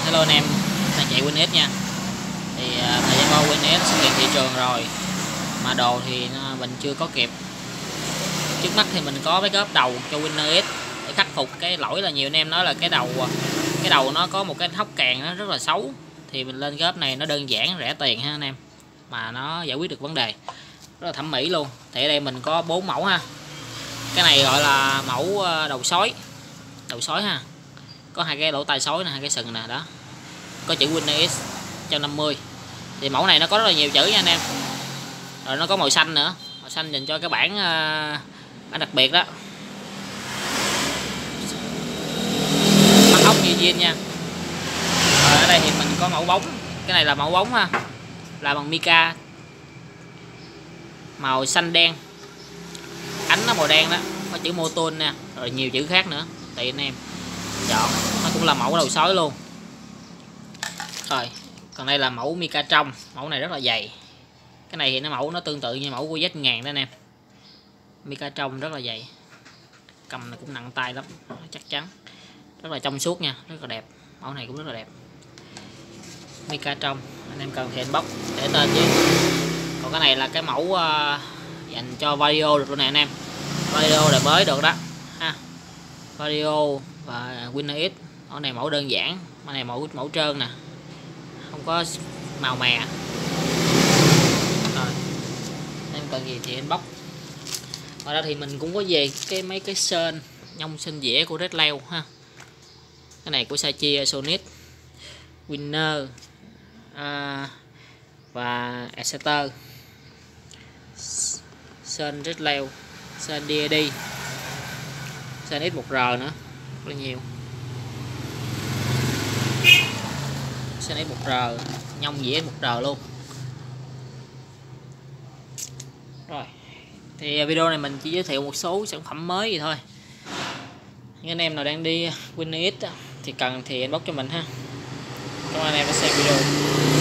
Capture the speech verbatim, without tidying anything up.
Hello anh em, đang chạy WinX nha. Thì à, thời gian qua WinX xuất hiện thị trường rồi mà đồ thì mình chưa có kịp. Trước mắt thì mình có cái góp đầu cho WinX để khắc phục cái lỗi là nhiều anh em nói là cái đầu cái đầu nó có một cái hốc càng nó rất là xấu. Thì mình lên góp này nó đơn giản rẻ tiền ha anh em, mà nó giải quyết được vấn đề rất là thẩm mỹ luôn. Thì ở đây mình có bốn mẫu ha. Cái này gọi là mẫu đầu sói, đầu sói ha, có hai cái lỗ tai sói nè, hai cái sừng nè, đó có chữ WinX một trăm năm mươi. Thì mẫu này nó có rất là nhiều chữ nha anh em. Rồi nó có màu xanh nữa, màu xanh dành cho cái bản uh, bản đặc biệt đó, mắt ốc như zin nha. Rồi ở đây thì mình có mẫu bóng, cái này là mẫu bóng ha, là bằng mica màu xanh đen, ánh nó màu đen đó, có chữ Moton nè, rồi nhiều chữ khác nữa tùy anh em chọn. Nó cũng là mẫu đầu sói luôn. Rồi còn đây là mẫu mica trong, mẫu này rất là dày. Cái này thì nó mẫu nó tương tự như mẫu của Z ngàn đó anh em. Mica trong rất là dày, cầm này cũng nặng tay lắm, chắc chắn, rất là trong suốt nha, rất là đẹp. Mẫu này cũng rất là đẹp, mica trong. Anh em cần thì inbox để tên chứ. Còn cái này là cái mẫu uh, dành cho video được luôn nè anh em, video đời mới được đó ha, video và WinX. Mẫu này mẫu đơn giản, mẫu này mẫu mẫu trơn nè, không có màu mè. Rồi em cần gì thì inbox. Ngoài ra thì mình cũng có về cái mấy cái sên nhông sên dĩa của Red Leo ha. Cái này của Sachi Sonic, Winner à, và Exeter, sên Red Leo, sên đê a đê, sên ích một R nữa, rất là nhiều. Sên ích một R, nhông dĩa một R luôn. Rồi thì video này mình chỉ giới thiệu một số sản phẩm mới vậy thôi. Những anh em nào đang đi WinX thì cần thì inbox cho mình ha. Cảm ơn anh em đã xem video.